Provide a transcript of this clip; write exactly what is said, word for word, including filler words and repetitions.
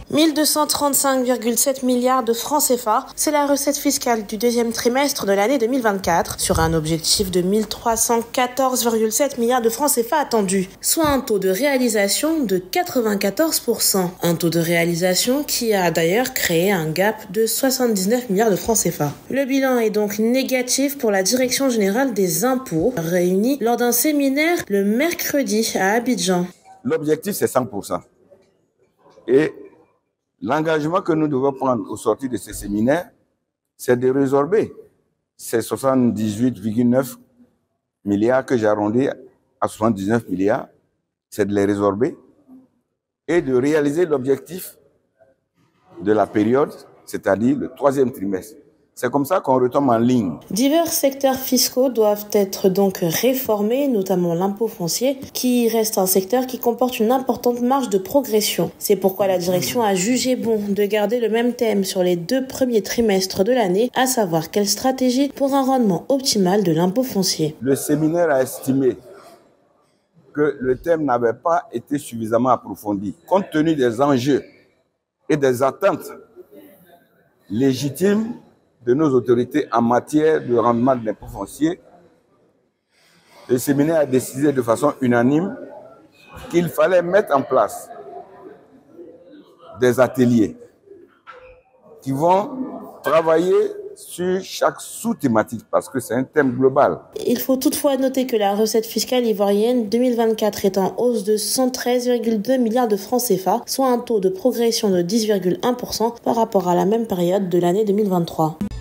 mille deux cent trente-cinq virgule sept milliards de francs C F A, c'est la recette fiscale du deuxième trimestre de l'année deux mille vingt-quatre, sur un objectif de mille trois cent quatorze virgule sept milliards de francs C F A attendus, soit un taux de réalisation de quatre-vingt-quatorze pour cent. Un taux de réalisation qui a d'ailleurs créé un gap de soixante-dix-neuf milliards de francs C F A. Le bilan est donc négatif pour la Direction générale des impôts, réunie lors d'un séminaire le mercredi à Abidjan. L'objectif, c'est cent pour cent. Et l'engagement que nous devons prendre au sortir de ces séminaires, c'est de résorber ces soixante-dix-huit virgule neuf milliards que j'ai arrondis à soixante-dix-neuf milliards, c'est de les résorber et de réaliser l'objectif de la période, c'est-à-dire le troisième trimestre. C'est comme ça qu'on retombe en ligne. Divers secteurs fiscaux doivent être donc réformés, notamment l'impôt foncier, qui reste un secteur qui comporte une importante marge de progression. C'est pourquoi la direction a jugé bon de garder le même thème sur les deux premiers trimestres de l'année, à savoir quelle stratégie pour un rendement optimal de l'impôt foncier. Le séminaire a estimé que le thème n'avait pas été suffisamment approfondi, compte tenu des enjeux et des attentes légitimes de nos autorités en matière de rendement de l'impôt foncier. Le séminaire a décidé de façon unanime qu'il fallait mettre en place des ateliers qui vont travailler sur chaque sous-thématique parce que c'est un thème global. Il faut toutefois noter que la recette fiscale ivoirienne deux mille vingt-quatre est en hausse de cent treize virgule deux milliards de francs C F A, soit un taux de progression de dix virgule un pour cent par rapport à la même période de l'année deux mille vingt-trois.